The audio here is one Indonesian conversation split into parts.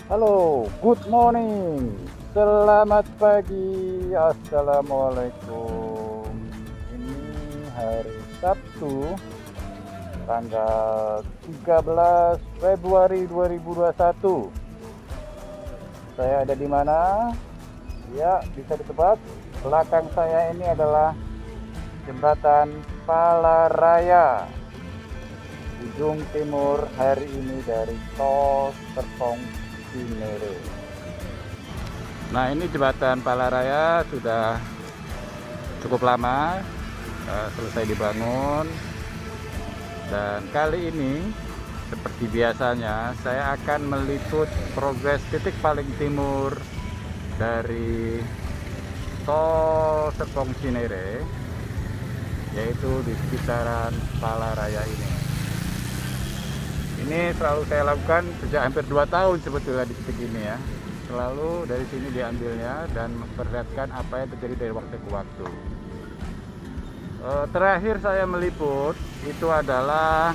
Halo, good morning. Selamat pagi. Assalamualaikum. Ini hari Sabtu, tanggal 13 Februari 2021. Saya ada di mana? Ya, bisa ditebak. Belakang saya ini adalah jembatan Palaraya, ujung timur hari ini dari Tol Serpong Cinere. Nah, ini jembatan Palaraya sudah cukup lama selesai dibangun, dan kali ini seperti biasanya saya akan meliput progres titik paling timur dari Tol Serpong Cinere, yaitu di sekitaran Palaraya ini. Ini selalu saya lakukan sejak hampir 2 tahun sebetulnya di titik ini ya. Selalu dari sini diambilnya dan memperlihatkan apa yang terjadi dari waktu ke waktu. Terakhir saya meliput itu adalah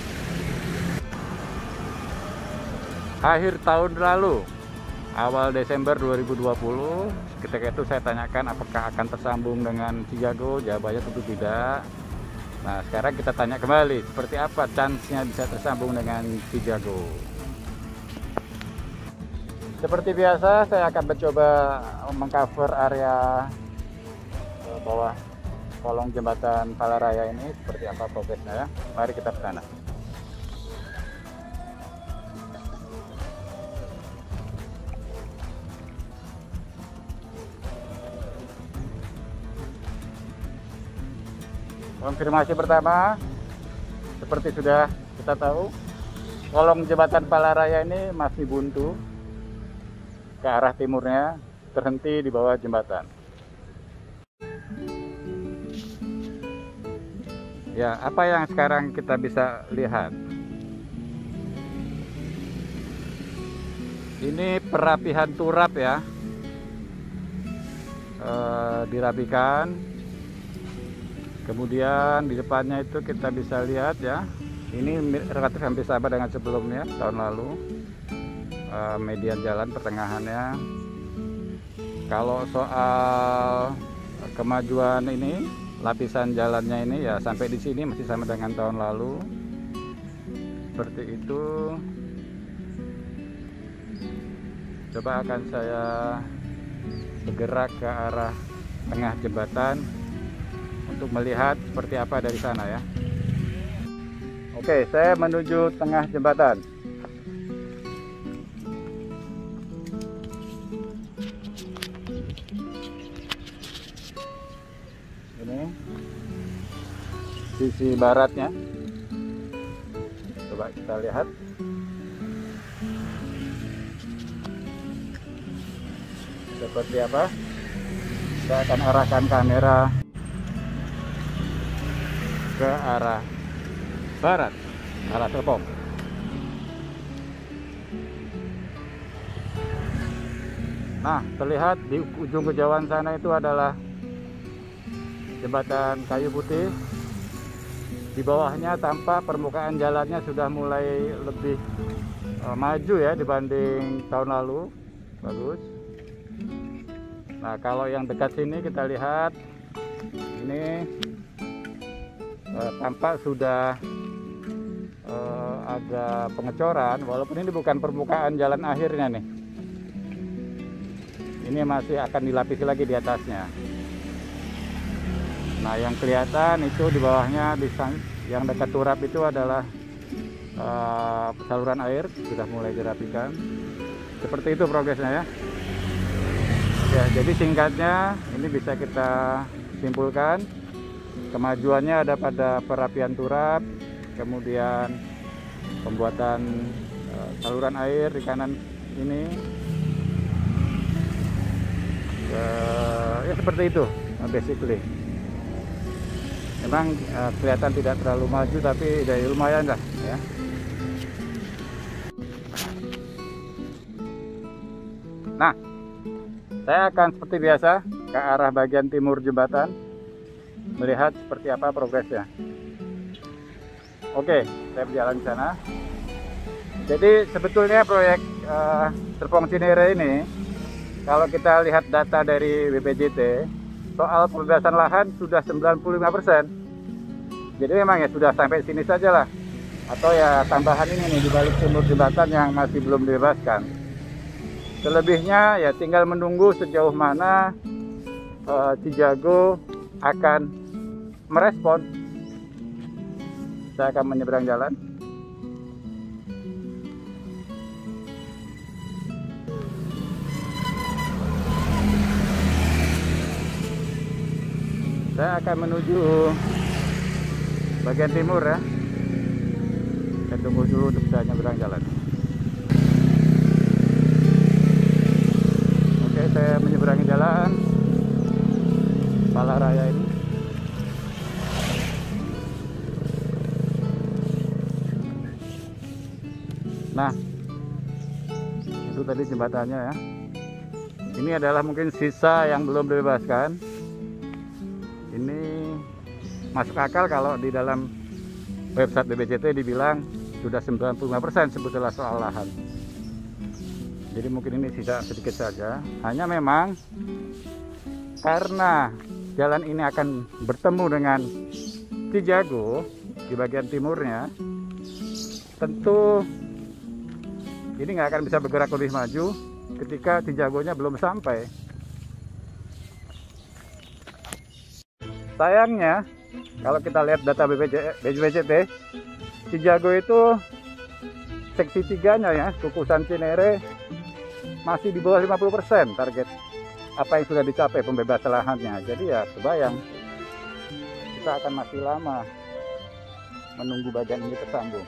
akhir tahun lalu, awal Desember 2020. Ketika itu saya tanyakan apakah akan tersambung dengan Cijago. Jawabannya tentu tidak. Nah, sekarang kita tanya kembali, seperti apa chance-nya bisa tersambung dengan Cijago. Seperti biasa, saya akan mencoba mengcover area bawah kolong jembatan Palaraya ini, seperti apa progresnya ya. Mari kita ke sana. Konfirmasi pertama, seperti sudah kita tahu, kolong jembatan Palaraya ini masih buntu ke arah timurnya, terhenti di bawah jembatan. Ya, apa yang sekarang kita bisa lihat? Ini perapihan turap ya, dirapikan. Kemudian di depannya itu kita bisa lihat ya, ini relatif hampir sama dengan sebelumnya tahun lalu. Median jalan pertengahannya. Kalau soal kemajuan ini, lapisan jalannya ini ya sampai di sini masih sama dengan tahun lalu. Seperti itu. Coba akan saya bergerak ke arah tengah jembatan untuk melihat seperti apa dari sana ya. Oke, saya menuju tengah jembatan. Ini sisi baratnya. Coba kita lihat. Seperti apa? Saya akan arahkan kamera ke arah barat, arah Serpong. Nah, terlihat di ujung kejauhan sana itu adalah jembatan kayu putih. Di bawahnya tampak permukaan jalannya sudah mulai lebih maju ya dibanding tahun lalu. Bagus. Nah, kalau yang dekat sini kita lihat ini tampak sudah ada pengecoran, walaupun ini bukan permukaan jalan akhirnya nih. Ini masih akan dilapisi lagi di atasnya. Nah, yang kelihatan itu di bawahnya, yang dekat turap itu adalah saluran air sudah mulai dirapikan. Seperti itu progresnya ya. Ya, jadi singkatnya ini bisa kita simpulkan kemajuannya ada pada perapian turap, kemudian pembuatan saluran air di kanan ini. Ya seperti itu basically. Memang kelihatan tidak terlalu maju, tapi lumayan lah ya. Nah, saya akan seperti biasa ke arah bagian timur jembatan, melihat seperti apa progresnya. Oke, saya berjalan ke sana. Jadi sebetulnya proyek Serpong Cinere ini, kalau kita lihat data dari BPJT, soal pembebasan lahan sudah 95%. Jadi memang ya sudah sampai sini saja lah. Atau ya tambahan ini nih di balik sumur jembatan yang masih belum dibebaskan. Selebihnya ya tinggal menunggu sejauh mana Cijago akan merespon. Saya akan menyeberang jalan. Saya akan menuju bagian timur ya. Saya tunggu dulu untuk bisa nyeberang jalan. Oke, saya menyeberangi jalan Palaraya ini. Nah, itu tadi jembatannya ya. Ini adalah mungkin sisa yang belum dibebaskan. Ini masuk akal kalau di dalam website BPJT dibilang sudah 95% sebetulnya soal lahan. Jadi mungkin ini sisa sedikit saja. Hanya memang karena jalan ini akan bertemu dengan Cijago di bagian timurnya, tentu ini nggak akan bisa bergerak lebih maju ketika Cijagonya belum sampai. Sayangnya, kalau kita lihat data BPJT, Cijago itu seksi 3-nya ya, kukusan Cinere masih di bawah 50% target apa yang sudah dicapai pembebasan lahannya. Jadi ya kebayang kita akan masih lama menunggu bagian ini tersambung.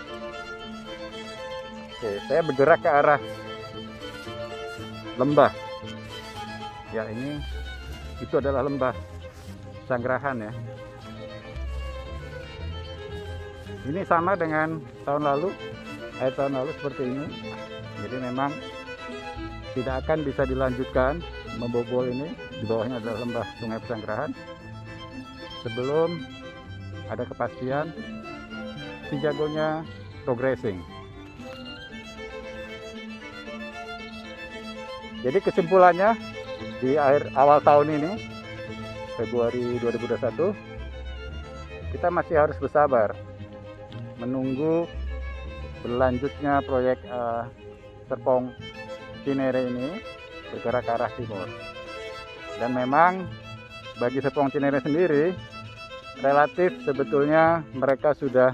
Oke, saya bergerak ke arah lembah. Ya ini itu adalah lembah Sanggerahan ya. Ini sama dengan tahun lalu, akhir tahun lalu seperti ini. Jadi memang tidak akan bisa dilanjutkan membobol ini. Di bawahnya adalah lembah Sungai Pesanggerahan. Sebelum ada kepastian Cijagonya progressing. Jadi kesimpulannya di awal tahun ini, Februari 2021, kita masih harus bersabar menunggu berlanjutnya proyek Serpong Cinere ini bergerak ke arah timur. Dan memang bagi Serpong Cinere sendiri relatif sebetulnya mereka sudah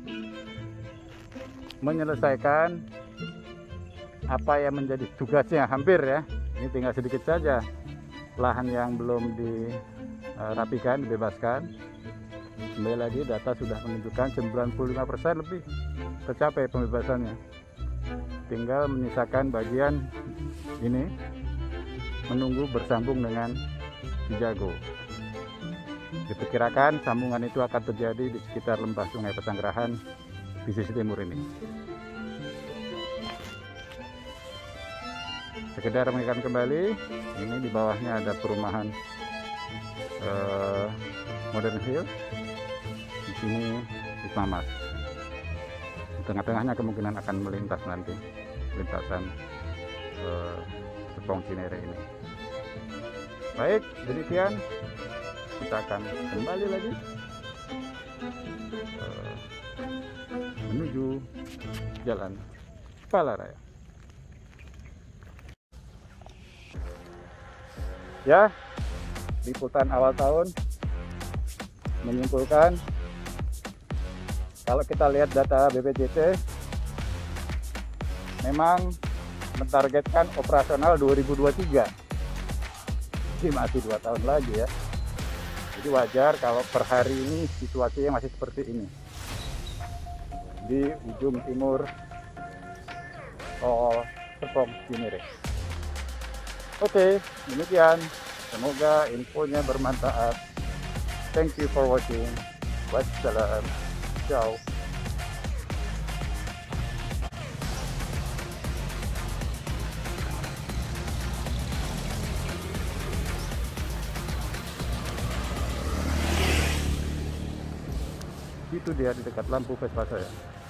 menyelesaikan apa yang menjadi tugasnya hampir ya. Ini tinggal sedikit saja lahan yang belum dirapikan, dibebaskan. Kembali lagi data sudah menunjukkan 95% lebih tercapai pembebasannya. Tinggal menyisakan bagian ini menunggu bersambung dengan Cijago. Diperkirakan sambungan itu akan terjadi di sekitar lembah Sungai Pesanggerahan di sisi timur ini. Sekedar mengingatkan kembali, ini di bawahnya ada perumahan Modern Hill. Di sini Ismamas. Di tengah-tengahnya kemungkinan akan melintas nanti lintasan Serpong Cinere ini. Baik, demikian kita akan kembali lagi menuju jalan Palaraya. Ya, liputan awal tahun menyimpulkan kalau kita lihat data BPJT memang mentargetkan operasional 2023. Jadi masih 2 tahun lagi ya. Jadi wajar kalau per hari ini situasinya masih seperti ini. Di ujung timur tol Serpong Cinere. Oke, demikian. Semoga infonya bermanfaat. Thank you for watching. Wassalam. Ciao. Itu dia di dekat lampu Vespa saya.